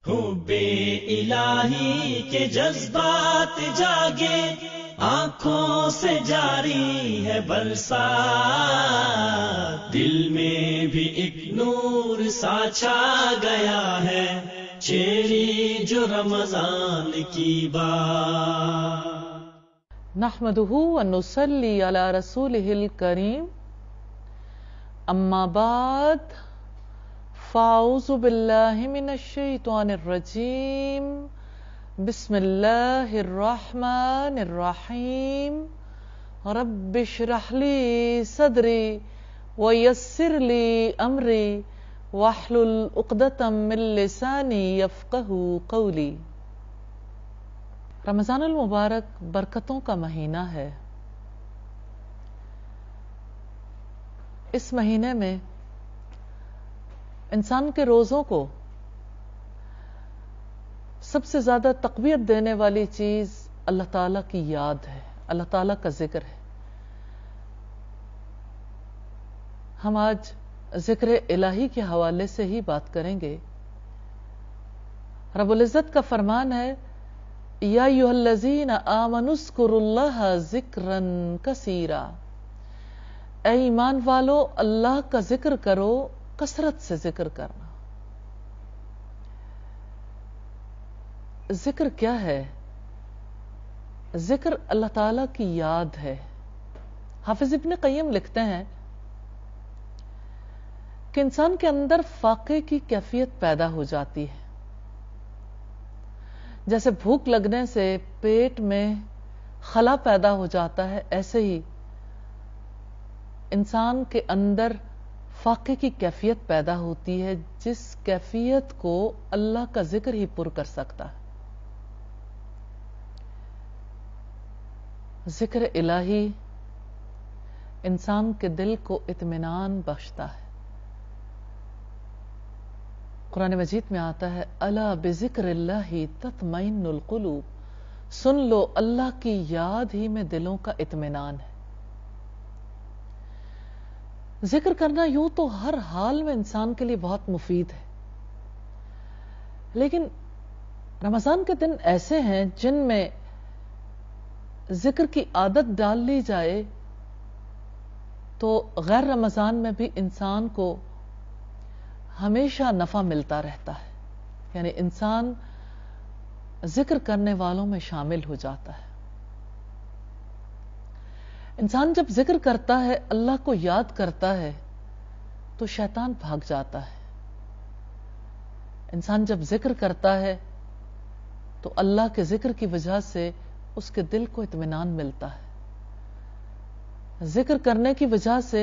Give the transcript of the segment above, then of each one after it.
حب الہی کے جذبات جاگے، آنکھوں سے جاری ہے برسات، دل میں بھی ایک نور سا چھا گیا ہے، چھیڑی جو رمضان کی بات۔ نحمدہ ونصلی علی رسولہ الکریم، اما بعد فاعوذ باللہ من الشیطان الرجیم، بسم اللہ الرحمن الرحیم، رب اشرح لی صدری ویسر لی امری واحلل عقدۃ من لسانی یفقہوا قولی۔ رمضان المبارک برکتوں کا مہینہ ہے۔ اس مہینے میں انسان کے روزوں کو سب سے زیادہ تقویت دینے والی چیز اللہ تعالیٰ کی یاد ہے، اللہ تعالیٰ کا ذکر ہے۔ ہم آج ذکر الہی کے حوالے سے ہی بات کریں گے۔ رب العزت کا فرمان ہے، یا ایھا الذین آمنوا اذکروا اللہ ذکرا کثیرا، اے ایمان والو اللہ کا ذکر کرو، کثرت سے ذکر کرنا۔ ذکر کیا ہے؟ ذکر اللہ تعالیٰ کی یاد ہے۔ حافظ ابن قیم لکھتے ہیں کہ انسان کے اندر فاقے کی کیفیت پیدا ہو جاتی ہے، جیسے بھوک لگنے سے پیٹ میں خلا پیدا ہو جاتا ہے، ایسے ہی انسان کے اندر فاقے کی کیفیت پیدا ہوتی ہے، جس کیفیت کو اللہ کا ذکر ہی پر کر سکتا ہے۔ ذکر الہی انسان کے دل کو اطمینان بخشتا ہے۔ قرآن مجید میں آتا ہے، الا بذکر اللہ تطمئن القلوب، سن لو اللہ کی یاد ہی میں دلوں کا اطمینان ہے۔ ذکر کرنا یوں تو ہر حال میں انسان کے لیے بہت مفید ہے، لیکن رمضان کے دن ایسے ہیں جن میں ذکر کی عادت ڈال لی جائے تو غیر رمضان میں بھی انسان کو ہمیشہ نفع ملتا رہتا ہے، یعنی انسان ذکر کرنے والوں میں شامل ہو جاتا ہے۔ انسان جب ذکر کرتا ہے، اللہ کو یاد کرتا ہے، تو شیطان بھاگ جاتا ہے۔ انسان جب ذکر کرتا ہے تو اللہ کے ذکر کی وجہ سے اس کے دل کو اطمینان ملتا ہے۔ ذکر کرنے کی وجہ سے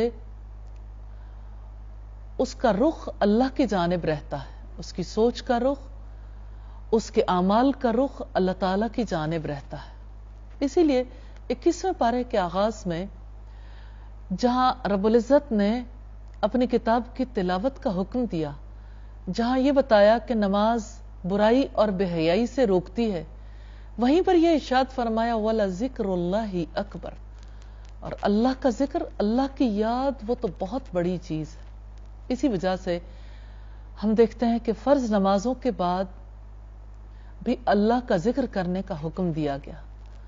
اس کا رخ اللہ کی جانب رہتا ہے، اس کی سوچ کا رخ، اس کے اعمال کا رخ اللہ تعالیٰ کی جانب رہتا ہے۔ اسی لیے 21ویں پارے کے آغاز میں جہاں رب العزت نے اپنی کتاب کی تلاوت کا حکم دیا، جہاں یہ بتایا کہ نماز برائی اور بے حیائی سے روکتی ہے، وہیں پر یہ ارشاد فرمایا وَلَذِکْرُ اللَّهِ اکبر، اور اللہ کا ذکر، اللہ کی یاد، وہ تو بہت بڑی چیز ہے۔ اسی وجہ سے ہم دیکھتے ہیں کہ فرض نمازوں کے بعد بھی اللہ کا ذکر کرنے کا حکم دیا گیا۔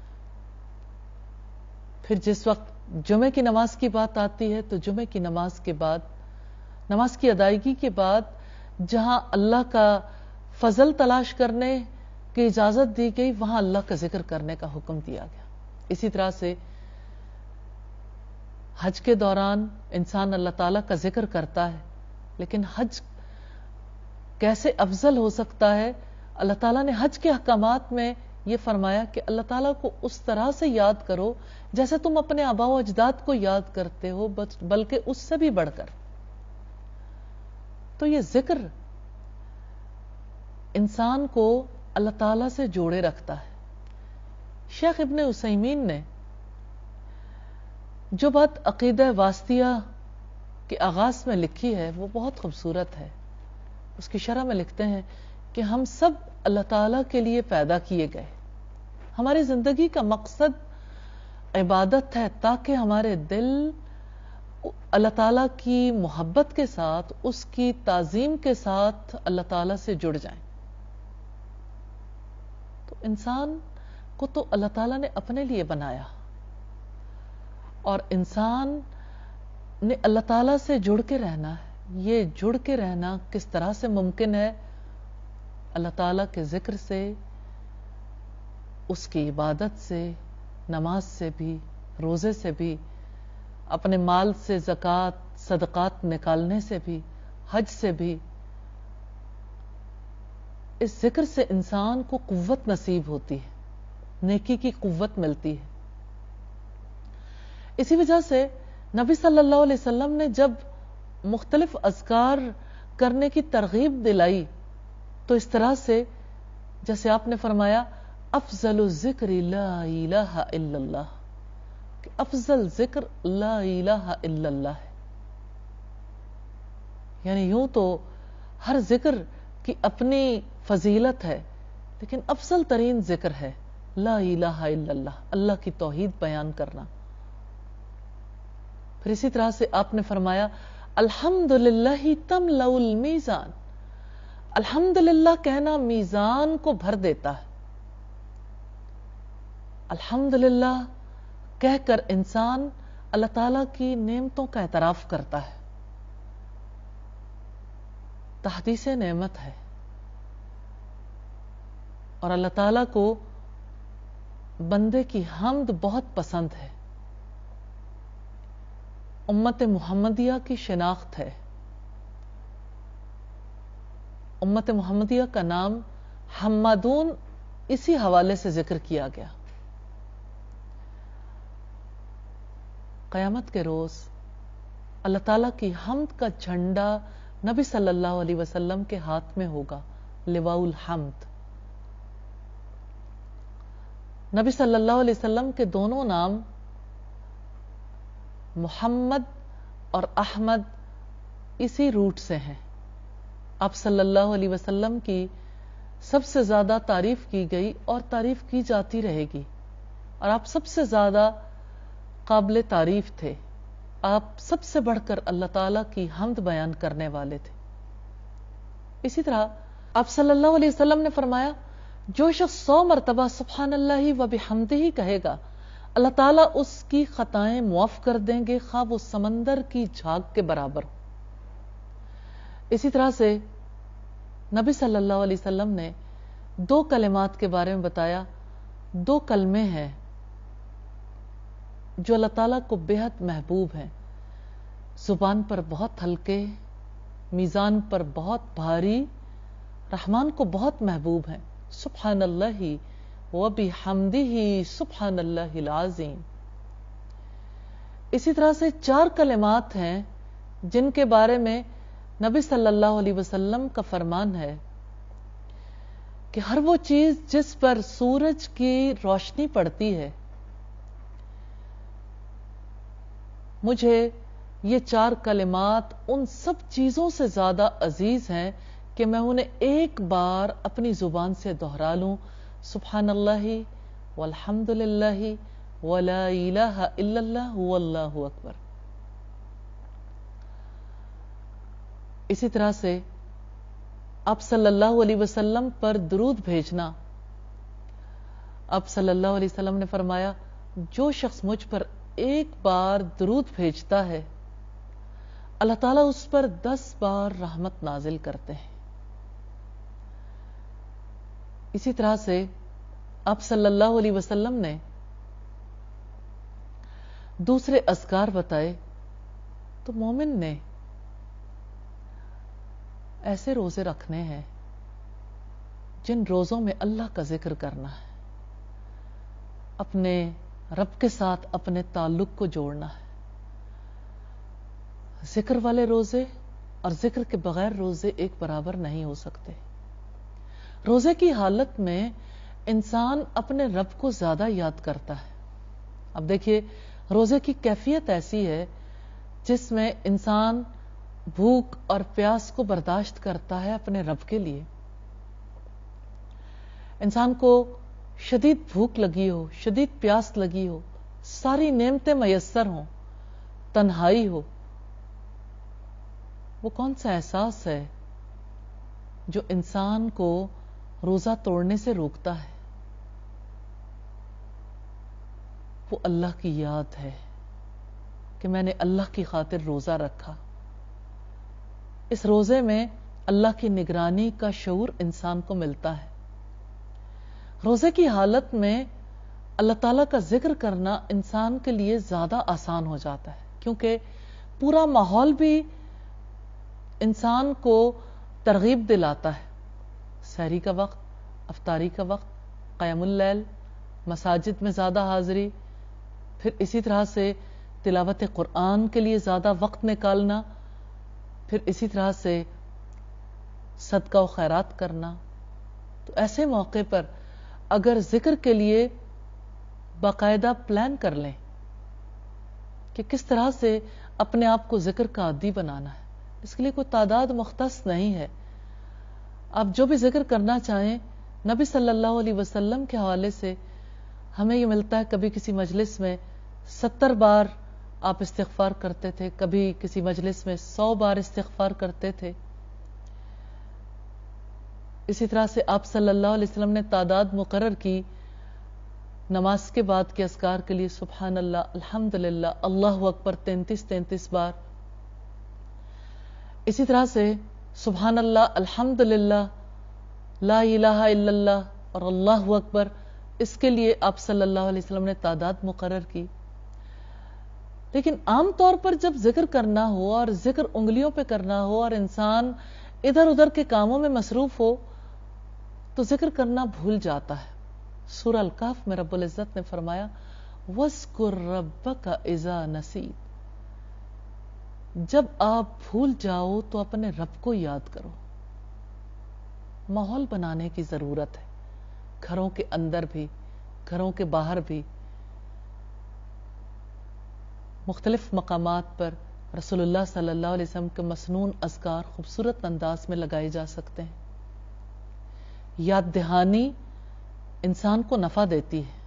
پھر جس وقت جمعے کی نماز کی بات آتی ہے تو جمعے کی نماز کے بعد، نماز کی ادائیگی کے بعد جہاں اللہ کا فضل تلاش کرنے کی اجازت دی گئی، وہاں اللہ کا ذکر کرنے کا حکم دیا گیا۔ اسی طرح سے حج کے دوران انسان اللہ تعالیٰ کا ذکر کرتا ہے، لیکن حج کیسے افضل ہو سکتا ہے؟ اللہ تعالیٰ نے حج کے احکامات میں یہ فرمایا کہ اللہ تعالیٰ کو اس طرح سے یاد کرو جیسے تم اپنے آباء و اجداد کو یاد کرتے ہو، بلکہ اس سے بھی بڑھ کر۔ تو یہ ذکر انسان کو اللہ تعالیٰ سے جوڑے رکھتا ہے۔ شیخ ابن عثیمین نے جو بات عقیدہ واسطیہ کے آغاز میں لکھی ہے وہ بہت خوبصورت ہے۔ اس کی شرح میں لکھتے ہیں کہ ہم سب اللہ تعالیٰ کے لیے پیدا کیے گئے، ہماری زندگی کا مقصد عبادت ہے تاکہ ہمارے دل اللہ تعالیٰ کی محبت کے ساتھ، اس کی تعظیم کے ساتھ اللہ تعالیٰ سے جڑ جائیں۔ انسان کو تو اللہ تعالیٰ نے اپنے لیے بنایا، اور انسان نے اللہ تعالیٰ سے جڑ کے رہنا ہے۔ یہ جڑ کے رہنا کس طرح سے ممکن ہے؟ اللہ تعالیٰ کے ذکر سے، اس کی عبادت سے، نماز سے بھی، روزے سے بھی، اپنے مال سے زکوٰۃ صدقات نکالنے سے بھی، حج سے بھی۔ اس ذکر سے انسان کو قوت نصیب ہوتی ہے، نیکی کی قوت ملتی ہے۔ اسی وجہ سے نبی صلی اللہ علیہ وسلم نے جب مختلف اذکار کرنے کی ترغیب دلائی تو اس طرح سے، جیسے آپ نے فرمایا افضل الذکر لا الہ الا اللہ، کہ افضل ذکر لا الہ الا اللہ ہے۔ یعنی یوں تو ہر ذکر کی اپنی فضیلت ہے، لیکن افضل ترین ذکر ہے لا الہ الا اللہ، اللہ کی توحید بیان کرنا۔ پھر اسی طرح سے آپ نے فرمایا الحمدللہ تملأ المیزان، الحمدللہ کہنا میزان کو بھر دیتا ہے۔ الحمدللہ کہہ کر انسان اللہ تعالیٰ کی نعمتوں کا اعتراف کرتا ہے۔ تحدیث نعمت ہے، اور اللہ تعالیٰ کو بندے کی حمد بہت پسند ہے۔ امت محمدیہ کی شناخت ہے۔ امت محمدیہ کا نام حمادون اسی حوالے سے ذکر کیا گیا۔ قیامت کے روز اللہ تعالیٰ کی حمد کا جھنڈا نبی صلی اللہ علیہ وسلم کے ہاتھ میں ہوگا، لواء الحمد۔ نبی صلی اللہ علیہ وسلم کے دونوں نام محمد اور احمد اسی روٹ سے ہیں۔ آپ صلی اللہ علیہ وسلم کی سب سے زیادہ تعریف کی گئی اور تعریف کی جاتی رہے گی، اور آپ سب سے زیادہ قابل تعریف تھے۔ آپ سب سے بڑھ کر اللہ تعالیٰ کی حمد بیان کرنے والے تھے۔ اسی طرح آپ صلی اللہ علیہ وسلم نے فرمایا جو شخص 100 مرتبہ سبحان اللہ و بحمدہ کہے گا، اللہ تعالیٰ اس کی خطائیں معاف کر دیں گے، خواہ وہ سمندر کی جھاگ کے برابر ہو۔ اسی طرح سے نبی صلی اللہ علیہ وسلم نے 2 کلمات کے بارے میں بتایا، 2 کلمے ہیں جو اللہ تعالیٰ کو بے حد محبوب ہیں، زبان پر بہت ہلکے، میزان پر بہت بھاری، رحمان کو بہت محبوب ہیں، سبحان اللہ وبحمدہ سبحان اللہ العظیم۔ اسی طرح سے 4 کلمات ہیں جن کے بارے میں نبی صلی اللہ علیہ وسلم کا فرمان ہے کہ ہر وہ چیز جس پر سورج کی روشنی پڑتی ہے، مجھے یہ 4 کلمات ان سب چیزوں سے زیادہ عزیز ہیں کہ میں انہیں ایک بار اپنی زبان سے دہرا لوں، سبحان اللہ والحمد للہ ولا الہ الا اللہ واللہ اکبر۔ اسی طرح سے آپ صلی اللہ علیہ وسلم پر درود بھیجنا، آپ صلی اللہ علیہ وسلم نے فرمایا جو شخص مجھ پر ایک بار درود بھیجتا ہے، اللہ تعالیٰ اس پر 10 بار رحمت نازل کرتے ہیں۔ اسی طرح سے آپ صلی اللہ علیہ وسلم نے دوسرے اذکار بتائے، تو مومن نے ایسے روزے رکھنے ہیں جن روزوں میں اللہ کا ذکر کرنا ہے، اپنے رب کے ساتھ اپنے تعلق کو جوڑنا ہے۔ ذکر والے روزے اور ذکر کے بغیر روزے ایک برابر نہیں ہو سکتے۔ روزے کی حالت میں انسان اپنے رب کو زیادہ یاد کرتا ہے۔ اب دیکھیے روزے کی کیفیت ایسی ہے جس میں انسان بھوک اور پیاس کو برداشت کرتا ہے اپنے رب کے لیے۔ انسان کو شدید بھوک لگی ہو، شدید پیاس لگی ہو، ساری نعمتیں میسر ہوں، تنہائی ہو، وہ کون سا احساس ہے جو انسان کو روزہ توڑنے سے روکتا ہے؟ وہ اللہ کی یاد ہے کہ میں نے اللہ کی خاطر روزہ رکھا. اس روزے میں اللہ کی نگرانی کا شعور انسان کو ملتا ہے. روزے کی حالت میں اللہ تعالیٰ کا ذکر کرنا انسان کے لیے زیادہ آسان ہو جاتا ہے، کیونکہ پورا ماحول بھی انسان کو ترغیب دلاتا ہے. سحری کا وقت، افطاری کا وقت، قیام اللیل، مساجد میں زیادہ حاضری، پھر اسی طرح سے تلاوت قرآن کے لیے زیادہ وقت نکالنا، پھر اسی طرح سے صدقہ و خیرات کرنا. تو ایسے موقع پر اگر ذکر کے لیے باقاعدہ پلان کر لیں کہ کس طرح سے اپنے آپ کو ذکر کا عادی بنانا ہے، اس کے لیے کوئی تعداد مختص نہیں ہے. آپ جو بھی ذکر کرنا چاہیں، نبی صلی اللہ علیہ وسلم کے حوالے سے ہمیں یہ ملتا ہے کبھی کسی مجلس میں 70 بار آپ استغفار کرتے تھے، کبھی کسی مجلس میں 100 بار استغفار کرتے تھے. اسی طرح سے آپ صلی اللہ علیہ وسلم نے تعداد مقرر کی نماز کے بعد کے اذکار کے لیے، سبحان اللہ، الحمدللہ، اللہ اکبر 33 بار. اسی طرح سے سبحان اللہ، الحمدللہ، لا الہ الا اللہ اور اللہ اکبر، اس کے لیے آپ صلی اللہ علیہ وسلم نے تعداد مقرر کی. لیکن عام طور پر جب ذکر کرنا ہو اور ذکر انگلیوں پہ کرنا ہو اور انسان ادھر ادھر کے کاموں میں مصروف ہو تو ذکر کرنا بھول جاتا ہے. سورہ الکہف میں رب العزت نے فرمایا وَاذْكُرْ رَبَّكَ إِذَا نَسِيتَ، جب آپ بھول جاؤ تو اپنے رب کو یاد کرو. ماحول بنانے کی ضرورت ہے، گھروں کے اندر بھی، گھروں کے باہر بھی. مختلف مقامات پر رسول اللہ صلی اللہ علیہ وسلم کے مسنون اذکار خوبصورت انداز میں لگائے جا سکتے ہیں. یاد دہانی انسان کو نفع دیتی ہے.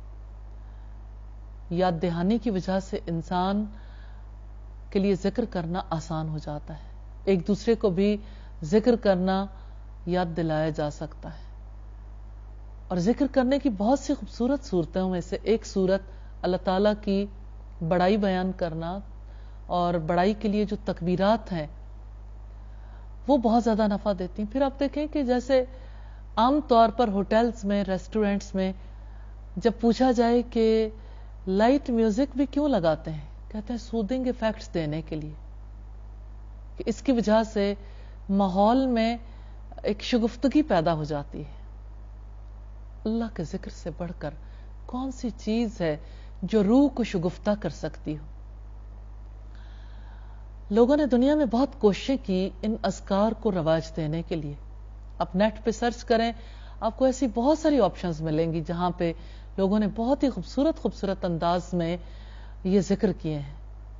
یاد دہانی کی وجہ سے انسان کے لیے ذکر کرنا آسان ہو جاتا ہے. ایک دوسرے کو بھی ذکر کرنا یاد دلایا جا سکتا ہے. اور ذکر کرنے کی بہت سی خوبصورت صورتوں میں سے ایک صورت اللہ تعالیٰ کی بڑائی بیان کرنا، اور بڑائی کے لیے جو تکبیرات ہیں وہ بہت زیادہ نفع دیتی ہیں. پھر آپ دیکھیں کہ جیسے عام طور پر ہوٹلز میں، ریسٹورنٹس میں جب پوچھا جائے کہ لائٹ میوزک بھی کیوں لگاتے ہیں، کہتے ہیں سودنگ ایفیکٹس دینے کے لیے، کہ اس کی وجہ سے ماحول میں ایک شگفتگی پیدا ہو جاتی ہے. اللہ کے ذکر سے بڑھ کر کون سی چیز ہے جو روح کو شگفتہ کر سکتی ہو. لوگوں نے دنیا میں بہت کوششیں کی ان اذکار کو رواج دینے کے لیے. آپ نیٹ پہ سرچ کریں، آپ کو ایسی بہت ساری آپشنز ملیں گی جہاں پہ لوگوں نے بہت ہی خوبصورت انداز میں یہ ذکر کیے ہیں.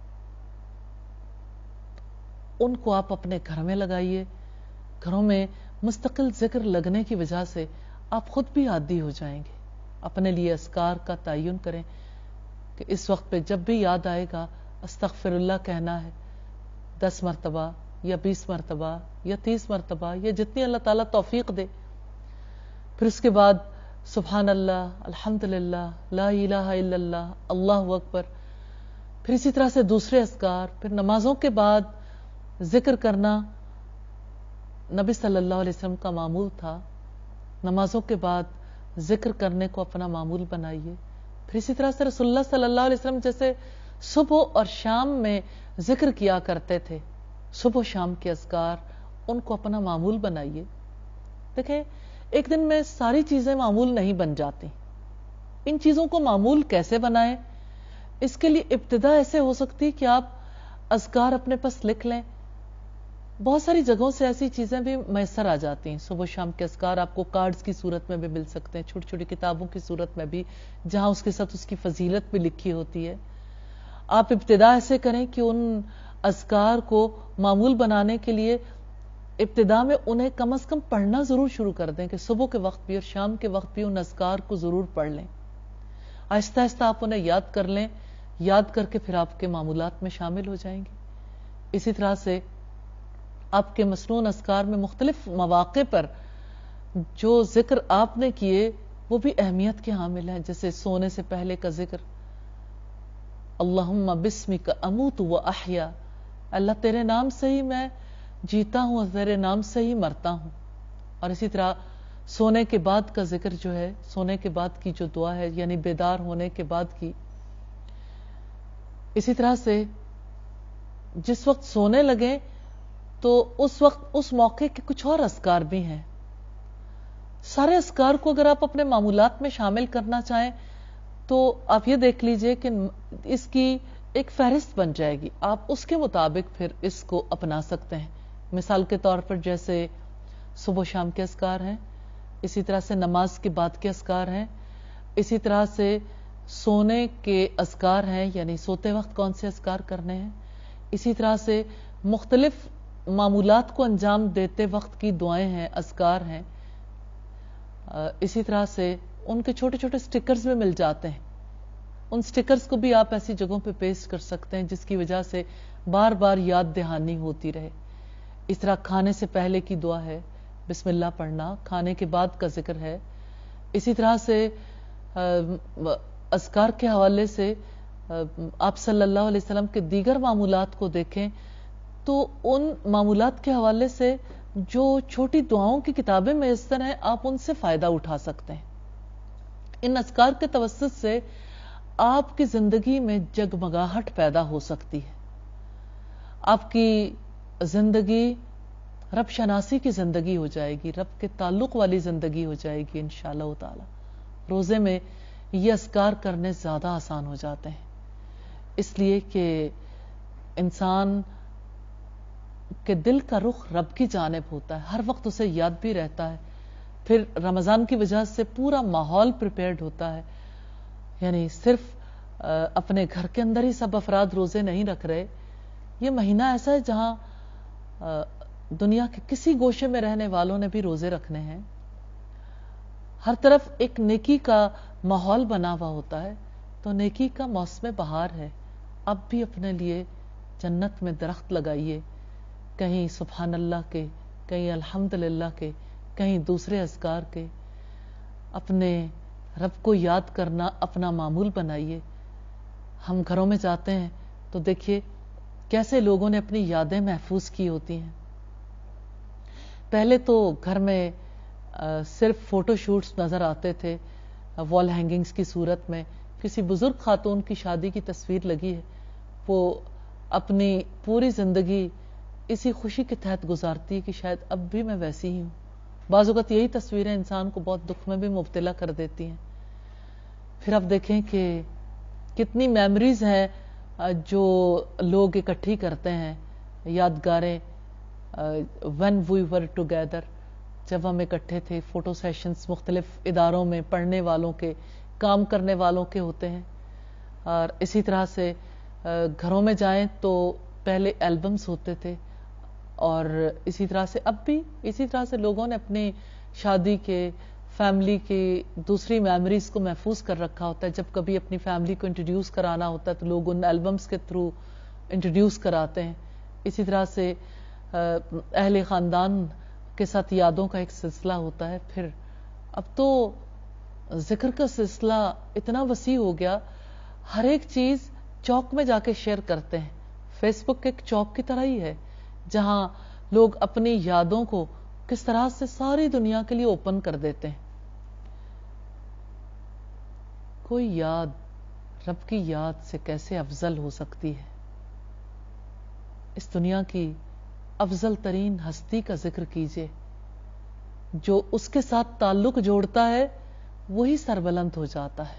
ان کو آپ اپنے گھر میں لگائیے. گھروں میں مستقل ذکر لگنے کی وجہ سے آپ خود بھی عادی ہو جائیں گے. اپنے لیے اذکار کا تعین کریں کہ اس وقت پہ جب بھی یاد آئے گا استغفر اللہ کہنا ہے 10 مرتبہ یا 20 مرتبہ یا 30 مرتبہ یا جتنی اللہ تعالیٰ توفیق دے. پھر اس کے بعد سبحان اللہ، الحمدللہ، لا الہ الا اللہ، اللہ اکبر. پھر اسی طرح سے دوسرے اذکار. پھر نمازوں کے بعد ذکر کرنا نبی صلی اللہ علیہ وسلم کا معمول تھا. نمازوں کے بعد ذکر کرنے کو اپنا معمول بنائیے. پھر اسی طرح سے رسول اللہ صلی اللہ علیہ وسلم جیسے صبح اور شام میں ذکر کیا کرتے تھے، صبح و شام کے اذکار، ان کو اپنا معمول بنائیے. دیکھیں ایک دن میں ساری چیزیں معمول نہیں بن جاتی. ان چیزوں کو معمول کیسے بنائیں؟ اس کے لیے ابتدا ایسے ہو سکتی کہ آپ اذکار اپنے پاس لکھ لیں. بہت ساری جگہوں سے ایسی چیزیں بھی میسر آ جاتی ہیں. صبح و شام کے اذکار آپ کو کارڈز کی صورت میں بھی مل سکتے ہیں، چھوٹی چھوٹی کتابوں کی صورت میں بھی، جہاں اس کے ساتھ اس کی فضیلت بھی لکھی ہوتی ہے. آپ ابتدا ایسے کریں کہ ان اذکار کو معمول بنانے کے لیے ابتدا میں انہیں کم از کم پڑھنا ضرور شروع کر دیں کہ صبح کے وقت بھی اور شام کے وقت بھی ان اذکار کو ضرور پڑھ لیں. آہستہ آہستہ آپ انہیں یاد کر لیں. یاد کر کے پھر آپ کے معمولات میں شامل ہو جائیں گے. اسی طرح سے آپ کے مسنون اذکار میں مختلف مواقع پر جو ذکر آپ نے کیے وہ بھی اہمیت کے حامل ہیں. جیسے سونے سے پہلے کا ذکر، अल्लाहुम्मा बिस्मिका अमूतु व अहया, अल्लाह तेरे नाम से ही मैं जीता हूं और तेरे नाम से ही मरता हूं। और इसी तरह सोने के बाद का जिक्र जो है, सोने के बाद की जो दुआ है, यानी बेदार होने के बाद की। इसी तरह से जिस वक्त सोने लगे तो उस वक्त उस मौके के कुछ और अस्कार भी हैं। सारे अस्कार को अगर आप अपने मामूलात में शामिल करना चाहें तो आप ये देख लीजिए कि इसकी एक फहरिस्त बन जाएगी, आप उसके मुताबिक फिर इसको अपना सकते हैं। मिसाल के तौर पर जैसे सुबह शाम के अस्कार हैं, इसी तरह से नमाज के बाद के अस्कार हैं, इसी तरह से सोने के अस्कार हैं, यानी सोते वक्त कौन से अस्कार करने हैं, इसी तरह से मुख्तलिफ मामूलात को अंजाम देते वक्त की दुआएं हैं, अस्कार हैं। इसी तरह से उनके छोटे छोटे स्टिकर्स में मिल जाते हैं, उन स्टिकर्स को भी आप ऐसी जगहों पे पेस्ट कर सकते हैं जिसकी वजह से बार बार याद दहानी होती रहे। इस तरह खाने से पहले की दुआ है, बिस्मिल्लाह पढ़ना, खाने के बाद का जिक्र है। इसी तरह से अस्कार के हवाले से आप सल्लल्लाहु अलैहि वसल्लम के दीगर मामूलात को देखें तो उन मामूलात के हवाले से जो छोटी दुआओं की किताबें मैसर हैं, आप उनसे फायदा उठा सकते हैं। इन अस्कार के तवस्सुत से आपकी जिंदगी में जगमगाहट पैदा हो सकती है, आपकी जिंदगी रब शनासी की जिंदगी हो जाएगी, रब के ताल्लुक वाली जिंदगी हो जाएगी इंशाअल्लाह ताला। रोजे में ये अस्कार करने ज्यादा आसान हो जाते हैं, इसलिए कि इंसान के दिल का रुख रब की जानिब होता है, हर वक्त उसे याद भी रहता है। फिर रमजान की वजह से पूरा माहौल प्रिपेयर्ड होता है, यानी सिर्फ अपने घर के अंदर ही सब अफराद रोजे नहीं रख रहे। ये महीना ऐसा है जहां दुनिया के किसी गोशे में रहने वालों ने भी रोजे रखने हैं। हर तरफ एक नेकी का माहौल बना हुआ होता है, तो नेकी का मौसम बहार है। अब भी अपने लिए जन्नत में दरख्त लगाइए, कहीं सुभान अल्लाह के, कहीं अल्हम्दुलिल्लाह के, कहीं दूसरे अज़कार के। अपने रब को याद करना अपना मामूल बनाइए। हम घरों में जाते हैं तो देखिए कैसे लोगों ने अपनी यादें महफूज की होती हैं। पहले तो घर में सिर्फ फोटो शूट्स नजर आते थे, वॉल हैंगिंग्स की सूरत में। किसी बुजुर्ग खातून की शादी की तस्वीर लगी है, वो अपनी पूरी जिंदगी इसी खुशी के तहत गुजारती है कि शायद अब भी मैं वैसी ही हूं। बाज़ वक़्त यही तस्वीरें इंसान को बहुत दुख में भी मुब्तला कर देती हैं। फिर आप देखें कि कितनी मेमोरीज हैं जो लोग इकट्ठी करते हैं, यादगारें। व्हेन वी वर टुगेदर, जब हम इकट्ठे थे। फोटो सेशंस मुख्तलिफ इदारों में पढ़ने वालों के, काम करने वालों के होते हैं। और इसी तरह से घरों में जाएं तो पहले एल्बम्स होते थे, और इसी तरह से अब भी इसी तरह से लोगों ने अपनी शादी के, फैमिली की दूसरी मेमोरीज को महफूज कर रखा होता है। जब कभी अपनी फैमिली को इंट्रोड्यूस कराना होता है तो लोग उन एल्बम्स के थ्रू इंट्रोड्यूस कराते हैं। इसी तरह से अहले खानदान के साथ यादों का एक सिलसिला होता है। फिर अब तो जिक्र का सिलसिला इतना वसी हो गया, हर एक चीज चौक में जाके शेयर करते हैं। फेसबुक एक चौक की तरह ही है जहां लोग अपनी यादों को किस तरह से सारी दुनिया के लिए ओपन कर देते हैं। कोई याद रब की याद से कैसे अफजल हो सकती है। इस दुनिया की अफजल तरीन हस्ती का जिक्र कीजिए, जो उसके साथ ताल्लुक जोड़ता है वही सरबलंद हो जाता है।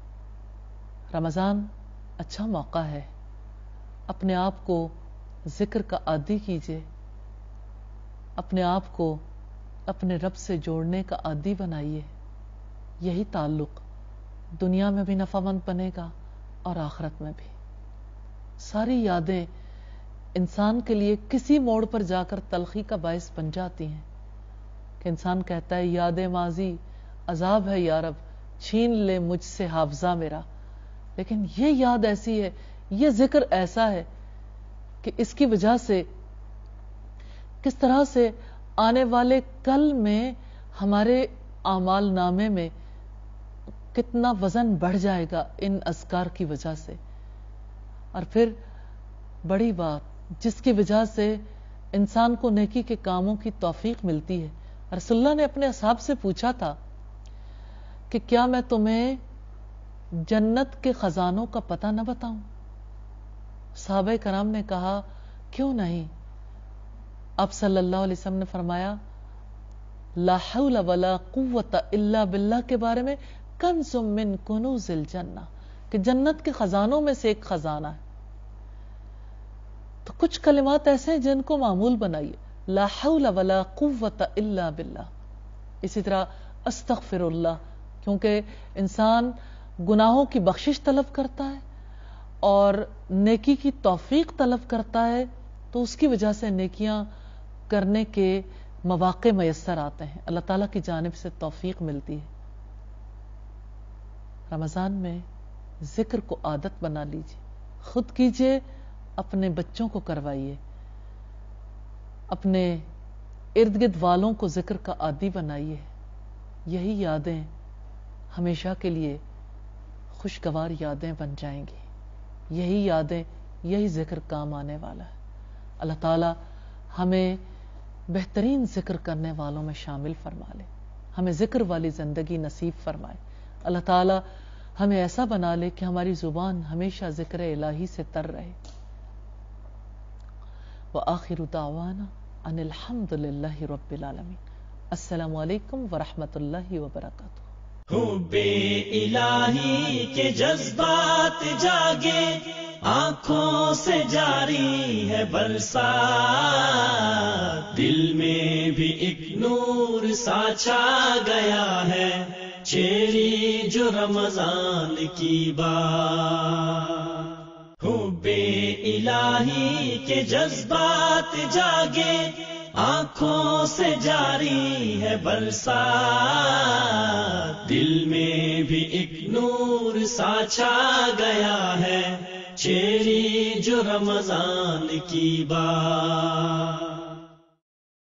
रमजान अच्छा मौका है, अपने आप को जिक्र का आदी कीजिए, अपने आप को अपने रब से जोड़ने का आदी बनाइए। यही ताल्लुक दुनिया में भी नफामंद बनेगा और आखिरत में भी। सारी यादें इंसान के लिए किसी मोड़ पर जाकर तलखी का बायस बन जाती हैं कि इंसान कहता है यादें माजी अजाब है या रब, छीन ले मुझसे हाफजा मेरा। लेकिन ये याद ऐसी है, ये जिक्र ऐसा है कि इसकी वजह से किस तरह से आने वाले कल में हमारे आमाल नामे में कितना वजन बढ़ जाएगा इन अज़कार की वजह से। اور پھر بڑی بات جس کی وجہ سے انسان کو نیکی کے کاموں کی توفیق ملتی ہے. رسول اللہ نے اپنے اصحاب سے پوچھا تھا کہ کیا میں تمہیں جنت کے خزانوں کا پتہ نہ بتاؤں؟ صحابہ کرام نے کہا کیوں نہیں؟ آپ صلی اللہ علیہ وسلم نے فرمایا لا حول ولا قوت الا باللہ کے بارے میں کنز من کنوز الجنہ، کہ جنت کے خزانوں میں سے ایک خزانہ ہے. تو کچھ کلمات ایسے ہیں جن کو معمول بنائیے، لا حول ولا قوت الا باللہ. اسی طرح استغفر اللہ، کیونکہ انسان گناہوں کی بخشش طلب کرتا ہے اور نیکی کی توفیق طلب کرتا ہے، تو اس کی وجہ سے نیکیاں کرنے کے مواقع میسر آتے ہیں، اللہ تعالیٰ کی جانب سے توفیق ملتی ہے. رمضان میں ذکر کو عادت بنا لیجیے، خود کیجیے، اپنے بچوں کو کروائیے، اپنے ارد گرد والوں کو ذکر کا عادی بنائیے. یہی یادیں ہمیشہ کے لیے خوشگوار یادیں بن جائیں گی. یہی یادیں، یہی ذکر کام آنے والا ہے. اللہ تعالیٰ ہمیں بہترین ذکر کرنے والوں میں شامل فرما لے، ہمیں ذکر والی زندگی نصیب فرمائے. اللہ تعالیٰ ہمیں ایسا بنا لے کہ ہماری زبان ہمیشہ ذکر الہی سے تر رہے. وآخر دعوانا ان الحمد للہ رب العالمین. السلام علیکم ورحمۃ اللہ وبرکاتہ. حب الہی کے جذبات جاگے، آنکھوں سے جاری ہے برسات، دل میں بھی ایک نور سا چھا گیا ہے، چھیڑی جو رمضان کی بات. حب الہی کے جذبات جاگے، آنکھوں سے جاری ہے برسات، دل میں بھی ایک نور سا چھا گیا ہے، چھیڑی جو رمضان کی بات.